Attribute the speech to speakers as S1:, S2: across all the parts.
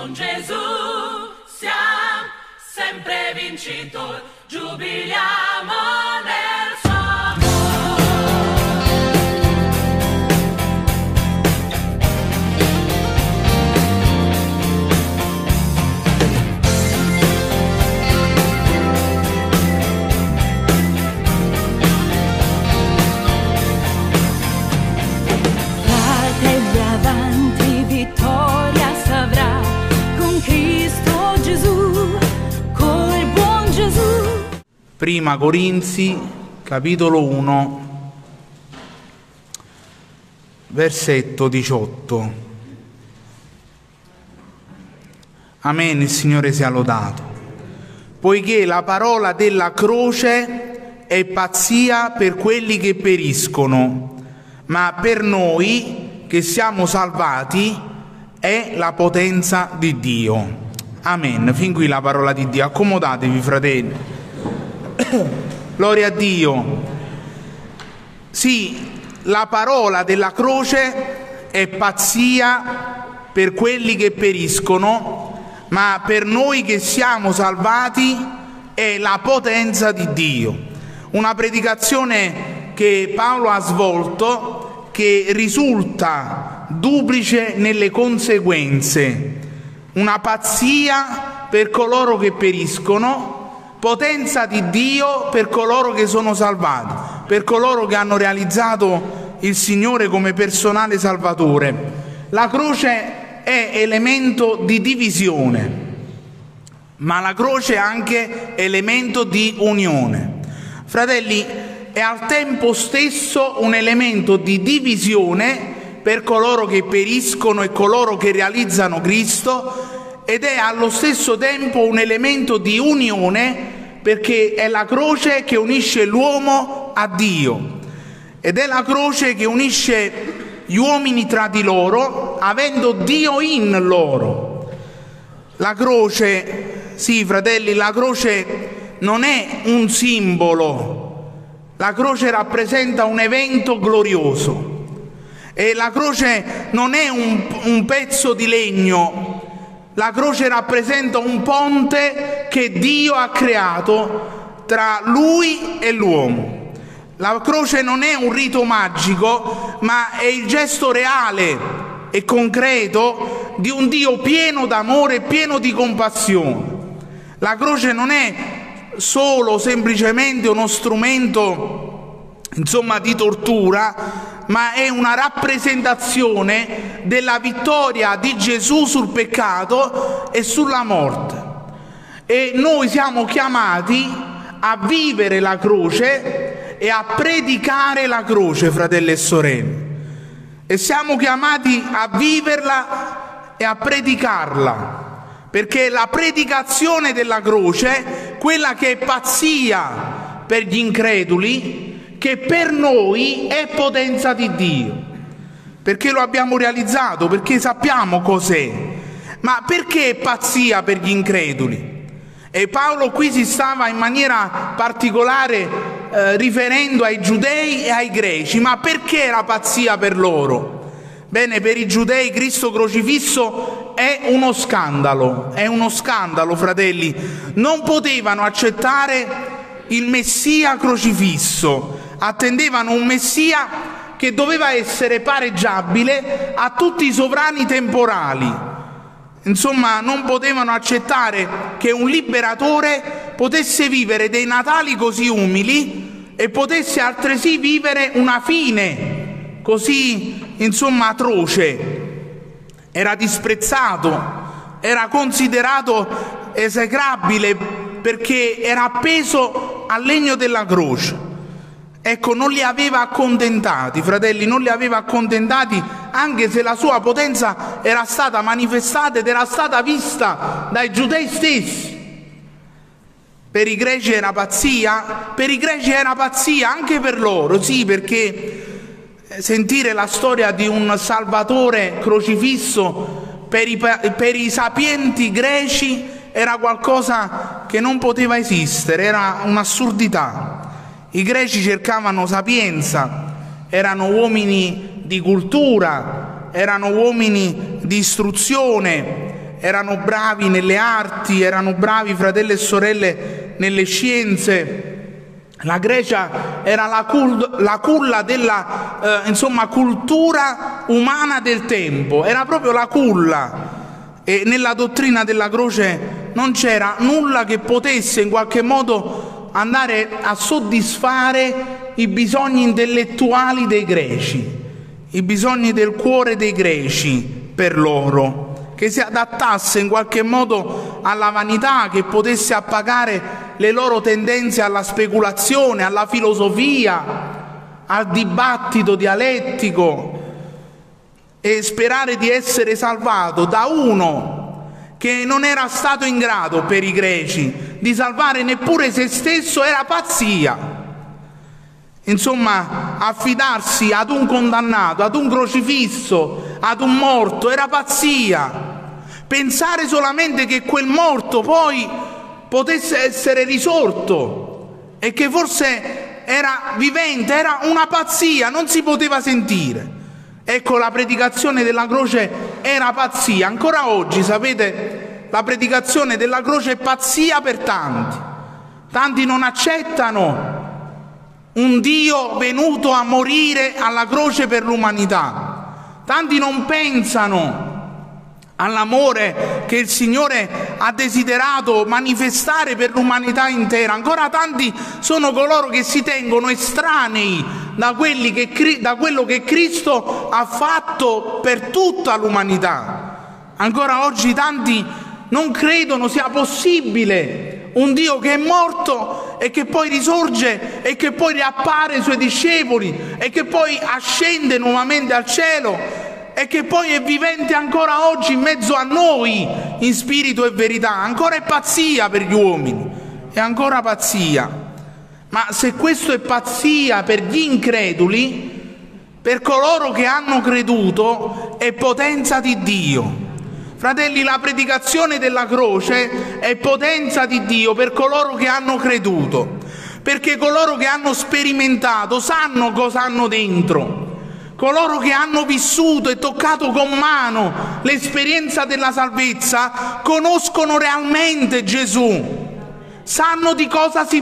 S1: con Gesù siamo sempre vincitori, giubiliamo nel suo
S2: avanti, vittoria s'avrà con Cristo Gesù, col buon Gesù.
S3: Prima Corinzi, capitolo 1, versetto 18. Amen, il Signore sia lodato. Poiché la parola della croce è pazzia per quelli che periscono, ma per noi che siamo salvati è la potenza di Dio. Amen. Fin qui la parola di Dio. Accomodatevi, fratelli. Gloria a Dio. Sì, la parola della croce è pazzia per quelli che periscono, ma per noi che siamo salvati è la potenza di Dio. Una predicazione che Paolo ha svolto, che risulta duplice nelle conseguenze: una pazzia per coloro che periscono, potenza di Dio per coloro che sono salvati, per coloro che hanno realizzato il Signore come personale Salvatore. La croce è elemento di divisione, ma la croce è anche elemento di unione. Fratelli, è al tempo stesso un elemento di divisione per coloro che periscono e coloro che realizzano Cristo, ed è allo stesso tempo un elemento di unione, perché è la croce che unisce l'uomo a Dio, ed è la croce che unisce gli uomini tra di loro, avendo Dio in loro. La croce, sì fratelli, la croce non è un simbolo. La croce rappresenta un evento glorioso, e la croce non è un pezzo di legno. La croce rappresenta un ponte che Dio ha creato tra Lui e l'uomo. La croce non è un rito magico, ma è il gesto reale e concreto di un Dio pieno d'amore e pieno di compassione. La croce non è solo semplicemente uno strumento, di tortura, ma è una rappresentazione della vittoria di Gesù sul peccato e sulla morte. E noi siamo chiamati a vivere la croce e a predicare la croce, fratelli e sorelle. E siamo chiamati a viverla e a predicarla, perché la predicazione della croce, quella che è pazzia per gli increduli, che per noi è potenza di Dio, perché lo abbiamo realizzato, perché sappiamo cos'è. Ma perché è pazzia per gli increduli? E Paolo qui si stava in maniera particolare riferendo ai giudei e ai greci. Ma perché era pazzia per loro? Bene, per i giudei Cristo crocifisso è uno scandalo, fratelli. Non potevano accettare il Messia crocifisso, attendevano un Messia che doveva essere pareggiabile a tutti i sovrani temporali. Non potevano accettare che un liberatore potesse vivere dei Natali così umili e potesse altresì vivere una fine così, atroce. Era disprezzato, era considerato esecrabile, perché era appeso al legno della croce. Ecco, non li aveva accontentati, fratelli, non li aveva accontentati, anche se la sua potenza era stata manifestata ed era stata vista dai giudei stessi. Per i greci era pazzia? Per i greci era pazzia anche per loro, sì, perché sentire la storia di un Salvatore crocifisso per i sapienti greci era qualcosa che non poteva esistere, era un'assurdità. I greci cercavano sapienza, erano uomini di cultura, erano uomini di istruzione, erano bravi nelle arti, erano bravi fratelli e sorelle nelle scienze. La Grecia era la culla della cultura umana del tempo, era proprio la culla, e nella dottrina della croce non c'era nulla che potesse in qualche modo andare a soddisfare i bisogni intellettuali dei greci, i bisogni del cuore dei greci per loro, che si adattasse in qualche modo alla vanità, che potesse appagare le loro tendenze alla speculazione, alla filosofia, al dibattito dialettico, e sperare di essere salvato da uno che non era stato in grado per i greci di salvare neppure se stesso era pazzia. Insomma, affidarsi ad un condannato, ad un crocifisso, ad un morto era pazzia. Pensare solamente che quel morto poi potesse essere risorto e che forse era vivente era una pazzia, non si poteva sentire. Ecco, la predicazione della croce era pazzia. Ancora oggi, sapete, la predicazione della croce è pazzia per tanti. Tanti non accettano un Dio venuto a morire alla croce per l'umanità. Tanti non pensano all'amore che il Signore ha desiderato manifestare per l'umanità intera. Ancora tanti sono coloro che si tengono estranei da quello che Cristo ha fatto per tutta l'umanità. Ancora oggi tanti non credono sia possibile un Dio che è morto e che poi risorge e che poi riappare ai Suoi discepoli e che poi ascende nuovamente al cielo e che poi è vivente ancora oggi in mezzo a noi in spirito e verità. Ancora è pazzia per gli uomini, è ancora pazzia. Ma se questo è pazzia per gli increduli, per coloro che hanno creduto è potenza di Dio. Fratelli, la predicazione della croce è potenza di Dio per coloro che hanno creduto, perché coloro che hanno sperimentato sanno cosa hanno dentro. Coloro che hanno vissuto e toccato con mano l'esperienza della salvezza conoscono realmente Gesù, sanno di cosa si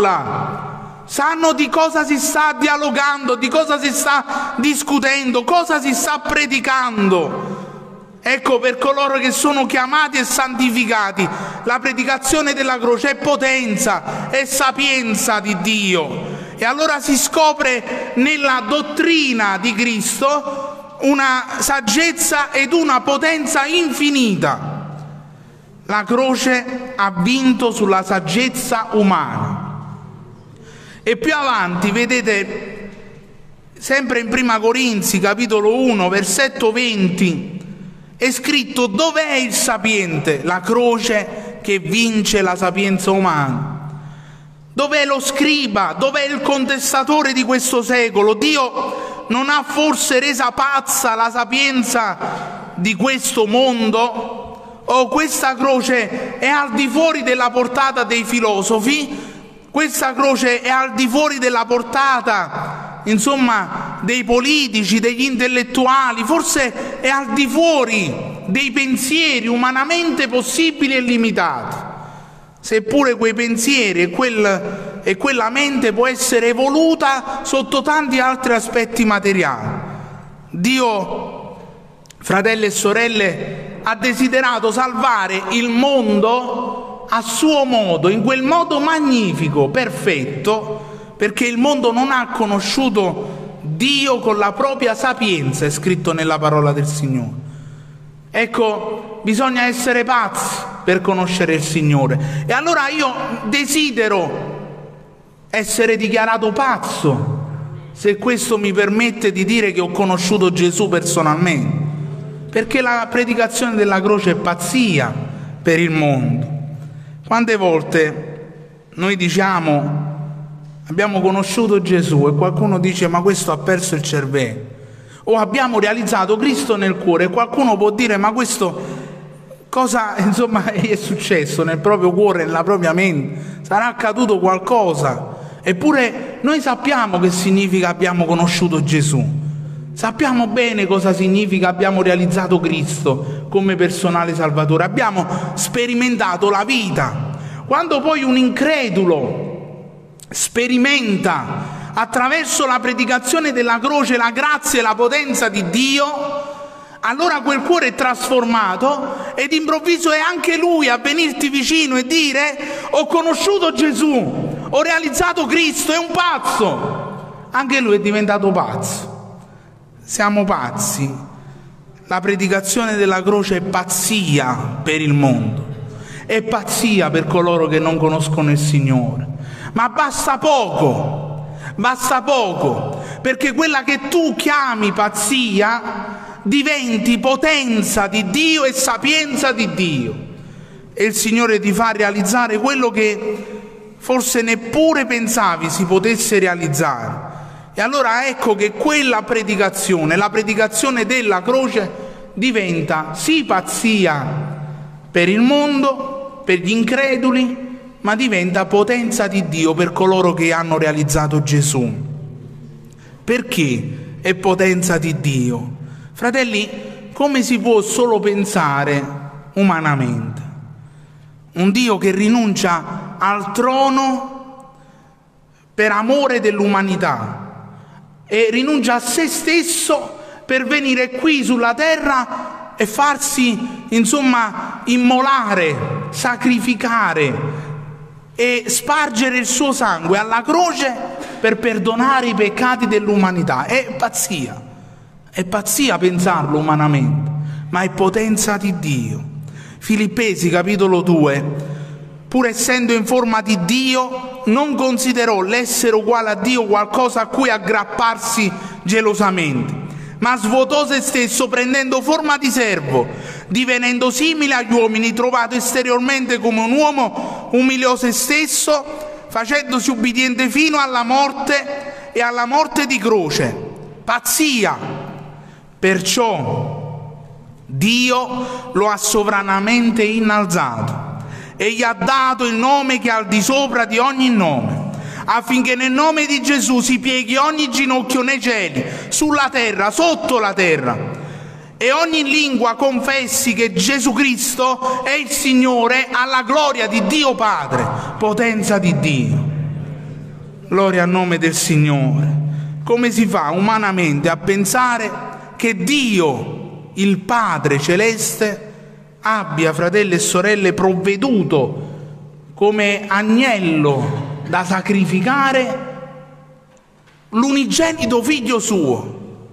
S3: parla, sanno di cosa si sta dialogando, di cosa si sta discutendo, cosa si sta predicando. Ecco, per coloro che sono chiamati e santificati, la predicazione della croce è potenza, è sapienza di Dio. E allora si scopre nella dottrina di Cristo una saggezza ed una potenza infinita. La croce ha vinto sulla saggezza umana. E più avanti, vedete, sempre in Prima Corinzi, capitolo 1, versetto 20, è scritto: dov'è il sapiente? La croce che vince la sapienza umana. Dov'è lo scriba? Dov'è il contestatore di questo secolo? Dio non ha forse resa pazza la sapienza di questo mondo? O questa croce è al di fuori della portata dei filosofi? Questa croce è al di fuori della portata, insomma, dei politici, degli intellettuali? Forse è al di fuori dei pensieri umanamente possibili e limitati. Seppure quei pensieri e quella mente può essere evoluta sotto tanti altri aspetti materiali. Dio, fratelli e sorelle, ha desiderato salvare il mondo a suo modo, in quel modo magnifico, perfetto, perché il mondo non ha conosciuto Dio con la propria sapienza, è scritto nella parola del Signore. Ecco, bisogna essere pazzi per conoscere il Signore. E allora io desidero essere dichiarato pazzo, se questo mi permette di dire che ho conosciuto Gesù personalmente, perché la predicazione della croce è pazzia per il mondo. Quante volte noi diciamo abbiamo conosciuto Gesù e qualcuno dice: ma questo ha perso il cervello. O abbiamo realizzato Cristo nel cuore e qualcuno può dire: ma questo cosa insomma è successo nel proprio cuore, nella propria mente? Sarà accaduto qualcosa? Eppure noi sappiamo che significa abbiamo conosciuto Gesù. Sappiamo bene cosa significa abbiamo realizzato Cristo come personale Salvatore, abbiamo sperimentato la vita. Quando poi un incredulo sperimenta attraverso la predicazione della croce la grazia e la potenza di Dio, allora quel cuore è trasformato ed improvviso è anche lui a venirti vicino e dire: ho conosciuto Gesù, ho realizzato Cristo, è un pazzo. Anche lui è diventato pazzo. Siamo pazzi. La predicazione della croce è pazzia per il mondo, è pazzia per coloro che non conoscono il Signore. Ma basta poco, perché quella che tu chiami pazzia diventi potenza di Dio e sapienza di Dio. E il Signore ti fa realizzare quello che forse neppure pensavi si potesse realizzare. E allora ecco che quella predicazione, la predicazione della croce, diventa sì pazzia per il mondo, per gli increduli, ma diventa potenza di Dio per coloro che hanno realizzato Gesù. Perché è potenza di Dio? Fratelli, come si può solo pensare umanamente? Un Dio che rinuncia al trono per amore dell'umanità e rinuncia a se stesso per venire qui sulla terra e farsi, immolare, sacrificare e spargere il suo sangue alla croce per perdonare i peccati dell'umanità. È pazzia pensarlo umanamente, ma è potenza di Dio. Filippesi capitolo 2: pur essendo in forma di Dio, non considerò l'essere uguale a Dio qualcosa a cui aggrapparsi gelosamente, ma svuotò se stesso prendendo forma di servo, divenendo simile agli uomini, trovato esteriormente come un uomo, umiliò se stesso, facendosi ubbidiente fino alla morte e alla morte di croce. Pazzia! Perciò Dio lo ha sovranamente innalzato e gli ha dato il nome che è al di sopra di ogni nome, affinché nel nome di Gesù si pieghi ogni ginocchio nei cieli, sulla terra, sotto la terra, e ogni lingua confessi che Gesù Cristo è il Signore, alla gloria di Dio Padre. Potenza di Dio. Gloria al nome del Signore. Come si fa umanamente a pensare che Dio, il Padre Celeste, abbia, fratelli e sorelle, provveduto come agnello da sacrificare l'unigenito figlio suo?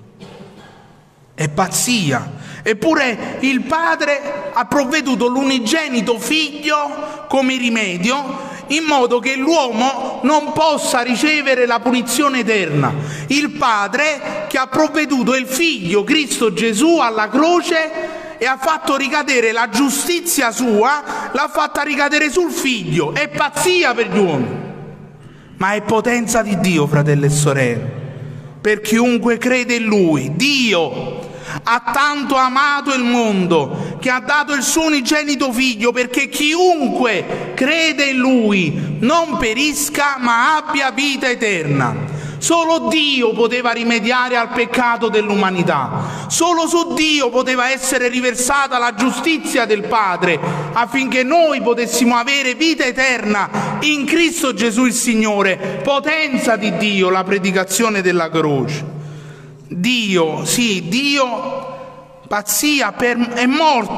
S3: È pazzia. Eppure il Padre ha provveduto l'unigenito figlio come rimedio, in modo che l'uomo non possa ricevere la punizione eterna. Il Padre che ha provveduto il figlio Cristo Gesù alla croce e ha fatto ricadere la giustizia sua, l'ha fatta ricadere sul figlio. È pazzia per gli uomini, ma è potenza di Dio, fratelli e sorelle, per chiunque crede in Lui. Dio ha tanto amato il mondo che ha dato il suo unigenito figlio, perché chiunque crede in Lui non perisca ma abbia vita eterna. Solo Dio poteva rimediare al peccato dell'umanità, solo su Dio poteva essere riversata la giustizia del Padre, affinché noi potessimo avere vita eterna in Cristo Gesù il Signore. Potenza di Dio, la predicazione della croce. Dio, sì, Dio, pazzia, è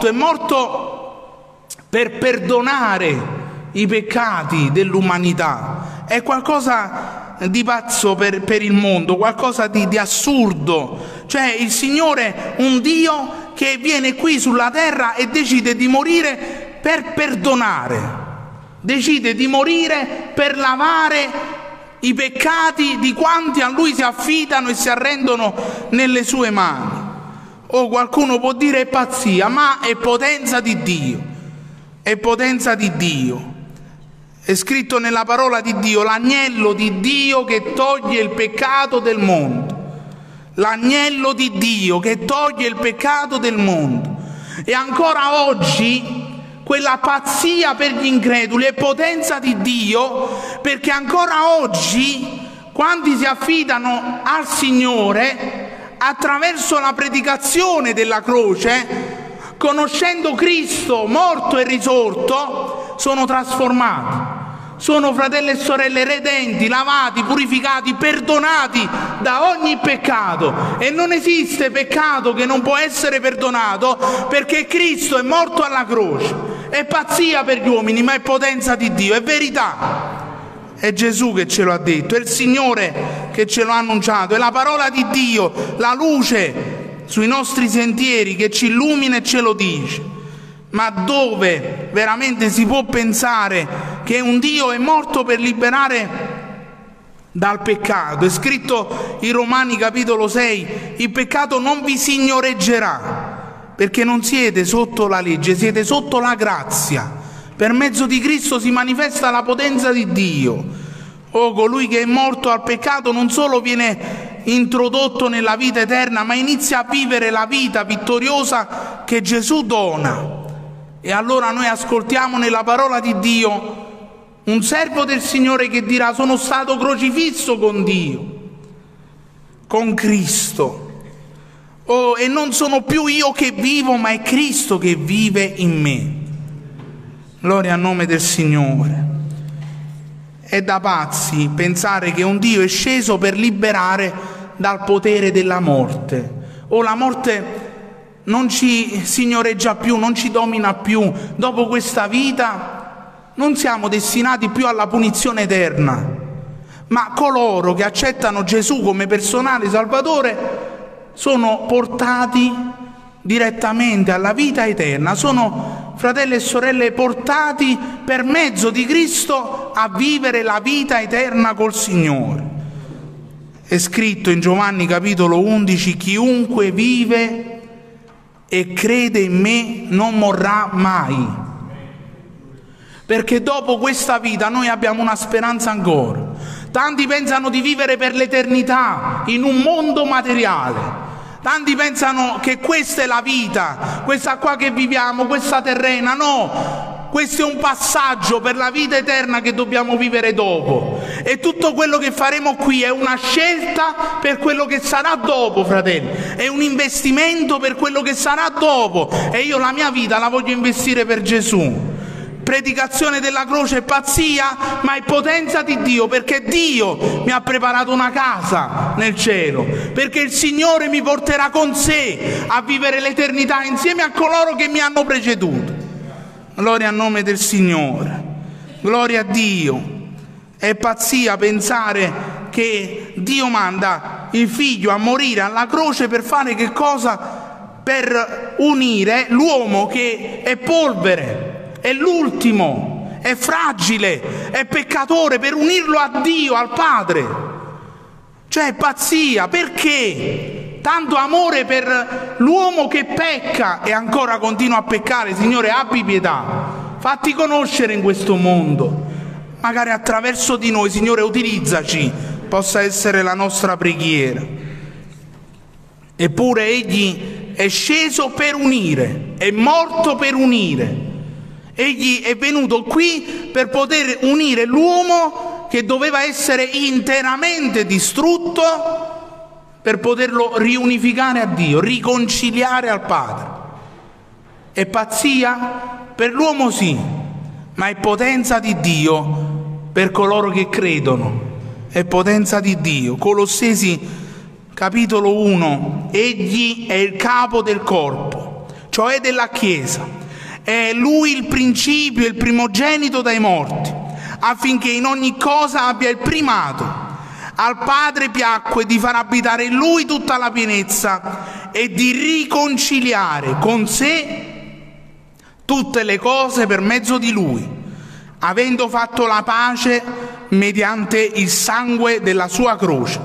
S3: morto per perdonare i peccati dell'umanità. È qualcosa di pazzo per il mondo, qualcosa di assurdo. Cioè il Signore, un Dio che viene qui sulla terra e decide di morire per perdonare, decide di morire per lavare i peccati di quanti a Lui si affidano e si arrendono nelle sue mani. O qualcuno può dire è pazzia, ma è potenza di Dio, è potenza di Dio. È scritto nella parola di Dio: l'agnello di Dio che toglie il peccato del mondo. L'agnello di Dio che toglie il peccato del mondo. E ancora oggi quella pazzia per gli increduli è potenza di Dio, perché ancora oggi quanti si affidano al Signore attraverso la predicazione della croce, conoscendo Cristo morto e risorto, sono trasformati. Sono fratelli e sorelle redenti, lavati, purificati, perdonati da ogni peccato. E non esiste peccato che non può essere perdonato, perché Cristo è morto alla croce. È pazzia per gli uomini, ma è potenza di Dio, è verità. È Gesù che ce lo ha detto, è il Signore che ce lo ha annunciato, è la parola di Dio, la luce sui nostri sentieri che ci illumina e ce lo dice. Ma dove veramente si può pensare che un Dio è morto per liberare dal peccato? È scritto in Romani capitolo 6, il peccato non vi signoreggerà, perché non siete sotto la legge, siete sotto la grazia. Per mezzo di Cristo si manifesta la potenza di Dio. Oh, colui che è morto al peccato non solo viene introdotto nella vita eterna, ma inizia a vivere la vita vittoriosa che Gesù dona. E allora noi ascoltiamo nella parola di Dio un servo del Signore che dirà: sono stato crocifisso con Dio, con Cristo. Oh, e non sono più io che vivo, ma è Cristo che vive in me. Gloria al nome del Signore. È da pazzi pensare che un Dio è sceso per liberare dal potere della morte. O la morte non ci signoreggia più, non ci domina più. Dopo questa vita non siamo destinati più alla punizione eterna, ma coloro che accettano Gesù come personale Salvatore sono portati direttamente alla vita eterna. Sono, fratelli e sorelle, portati per mezzo di Cristo a vivere la vita eterna col Signore. È scritto in Giovanni capitolo 11: chiunque vive e crede in me non morrà mai. Perché dopo questa vita noi abbiamo una speranza ancora. Tanti pensano di vivere per l'eternità in un mondo materiale. Tanti pensano che questa è la vita, questa qua che viviamo, questa terrena. No, questo è un passaggio per la vita eterna che dobbiamo vivere dopo. E tutto quello che faremo qui è una scelta per quello che sarà dopo, fratelli. È un investimento per quello che sarà dopo. E io la mia vita la voglio investire per Gesù. Predicazione della croce è pazzia, ma è potenza di Dio, perché Dio mi ha preparato una casa nel cielo, perché il Signore mi porterà con sé a vivere l'eternità insieme a coloro che mi hanno preceduto. Gloria al nome del Signore, gloria a Dio. È pazzia pensare che Dio manda il Figlio a morire alla croce per fare che cosa? Per unire l'uomo che è polvere, è l'ultimo, è fragile, è peccatore, per unirlo a Dio, al Padre. Cioè, pazzia. Perché? Tanto amore per l'uomo che pecca e ancora continua a peccare. Signore, abbi pietà, fatti conoscere in questo mondo, magari attraverso di noi. Signore, utilizzaci, possa essere la nostra preghiera. Eppure Egli è sceso per unire, è morto per unire. Egli è venuto qui per poter unire l'uomo che doveva essere interamente distrutto, per poterlo riunificare a Dio, riconciliare al Padre. È pazzia? Per l'uomo sì, ma è potenza di Dio per coloro che credono. È potenza di Dio. Colossesi capitolo 1: egli è il capo del corpo, cioè della Chiesa. È Lui il principio, il primogenito dai morti, affinché in ogni cosa abbia il primato. Al Padre piacque di far abitare in Lui tutta la pienezza e di riconciliare con sé tutte le cose per mezzo di Lui, avendo fatto la pace mediante il sangue della sua croce.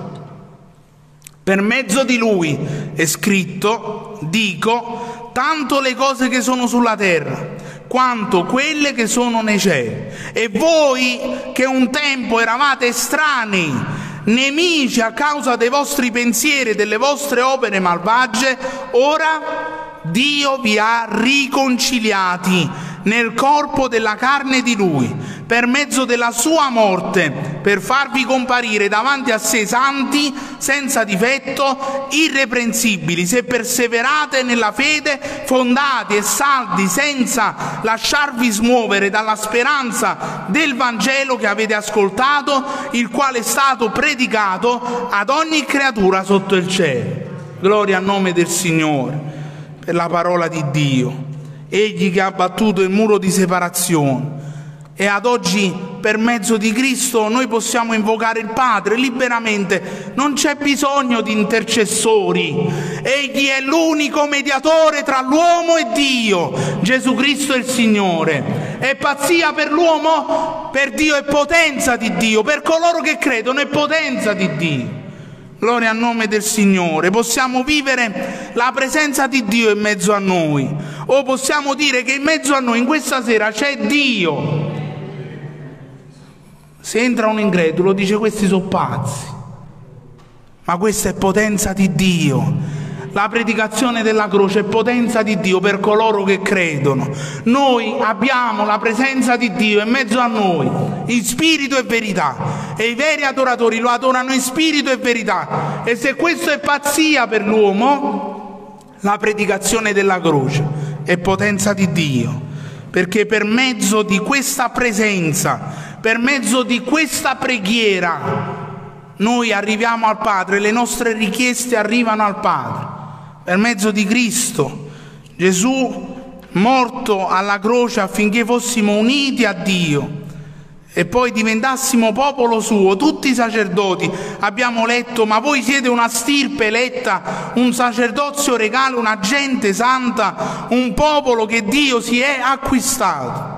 S3: Per mezzo di Lui, è scritto, dico, tanto le cose che sono sulla terra, quanto quelle che sono nei cieli. E voi, che un tempo eravate estranei, nemici a causa dei vostri pensieri e delle vostre opere malvagie, ora Dio vi ha riconciliati nel corpo della carne di Lui, per mezzo della sua morte, per farvi comparire davanti a sé santi, senza difetto, irreprensibili, se perseverate nella fede, fondati e saldi, senza lasciarvi smuovere dalla speranza del Vangelo che avete ascoltato, il quale è stato predicato ad ogni creatura sotto il cielo. Gloria al nome del Signore per la parola di Dio. Egli che ha abbattuto il muro di separazione, e ad oggi per mezzo di Cristo noi possiamo invocare il Padre liberamente, non c'è bisogno di intercessori. Egli è l'unico mediatore tra l'uomo e Dio, Gesù Cristo è il Signore. È pazzia per l'uomo? Per Dio è potenza di Dio, per coloro che credono è potenza di Dio. Gloria al nome del Signore. Possiamo vivere la presenza di Dio in mezzo a noi, o possiamo dire che in mezzo a noi in questa sera c'è Dio. Se entra un incredulo dice questi sono pazzi, ma questa è potenza di Dio. La predicazione della croce è potenza di Dio per coloro che credono. Noi abbiamo la presenza di Dio in mezzo a noi, in spirito e verità, e i veri adoratori lo adorano in spirito e verità. E se questo è pazzia per l'uomo, la predicazione della croce è potenza di Dio, perché per mezzo di questa presenza, per mezzo di questa preghiera, noi arriviamo al Padre, le nostre richieste arrivano al Padre. Per mezzo di Cristo, Gesù morto alla croce affinché fossimo uniti a Dio e poi diventassimo popolo suo, tutti i sacerdoti. Abbiamo letto, ma voi siete una stirpe eletta, un sacerdozio regale, una gente santa, un popolo che Dio si è acquistato.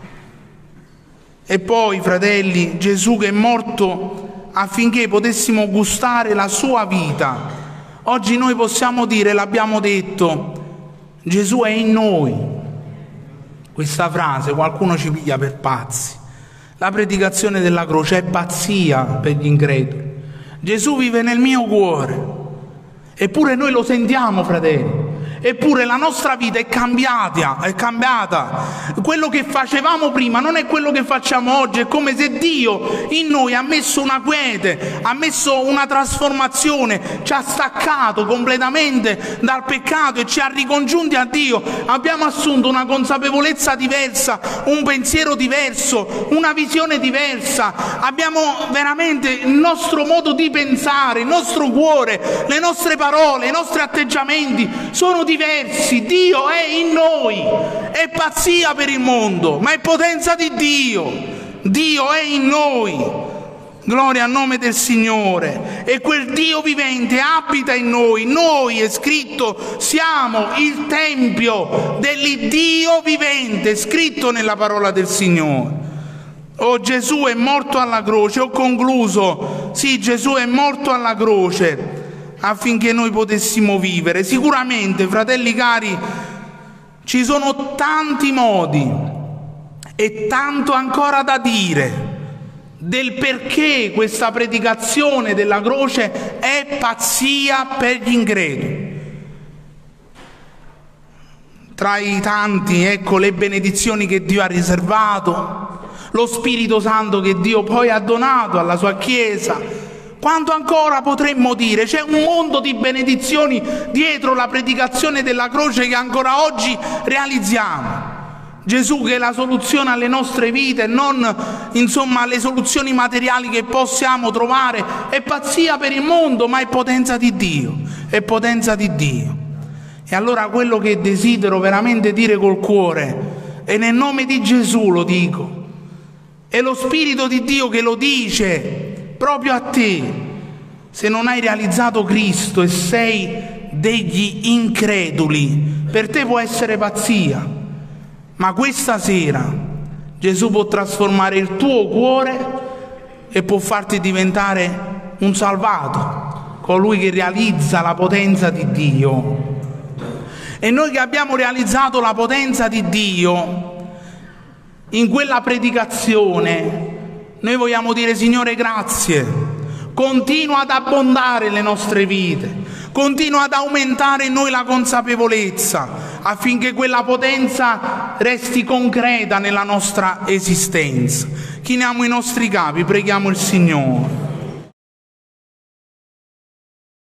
S3: E poi, fratelli, Gesù che è morto affinché potessimo gustare la sua vita. Oggi noi possiamo dire, l'abbiamo detto, Gesù è in noi. Questa frase qualcuno ci piglia per pazzi. La predicazione della croce è pazzia per gli increduli. Gesù vive nel mio cuore, eppure noi lo sentiamo, fratelli. Eppure la nostra vita è cambiata. Quello che facevamo prima non è quello che facciamo oggi. È come se Dio in noi ha messo una quiete, ha messo una trasformazione, ci ha staccato completamente dal peccato e ci ha ricongiunti a Dio. Abbiamo assunto una consapevolezza diversa, un pensiero diverso, una visione diversa. Abbiamo veramente il nostro modo di pensare, il nostro cuore, le nostre parole, i nostri atteggiamenti sono diversi. Dio è in noi. È pazzia per il mondo, ma è potenza di Dio. Dio è in noi. Gloria al nome del Signore. E quel Dio vivente abita in noi. Noi, è scritto, siamo il tempio dell'Iddio vivente, scritto nella parola del Signore. Oh, Gesù è morto alla croce. Ho concluso. Sì, Gesù è morto alla croce affinché noi potessimo vivere. Sicuramente, fratelli cari, ci sono tanti modi e tanto ancora da dire del perché questa predicazione della croce è pazzia per gli increduli. Tra i tanti, ecco, le benedizioni che Dio ha riservato, lo Spirito Santo che Dio poi ha donato alla sua Chiesa. Quanto ancora potremmo dire? C'è un mondo di benedizioni dietro la predicazione della croce che ancora oggi realizziamo. Gesù che è la soluzione alle nostre vite, non insomma alle soluzioni materiali che possiamo trovare. È pazzia per il mondo, ma è potenza di Dio. È potenza di Dio. E allora quello che desidero veramente dire col cuore, e nel nome di Gesù lo dico, è lo Spirito di Dio che lo dice proprio a te. Se non hai realizzato Cristo e sei degli increduli, per te può essere pazzia, ma questa sera Gesù può trasformare il tuo cuore e può farti diventare un salvato, colui che realizza la potenza di Dio. E noi che abbiamo realizzato la potenza di Dio in quella predicazione, noi vogliamo dire: Signore, grazie, continua ad abbondare le nostre vite, continua ad aumentare in noi la consapevolezza, affinché quella potenza resti concreta nella nostra esistenza. Chiniamo i nostri capi, preghiamo il Signore.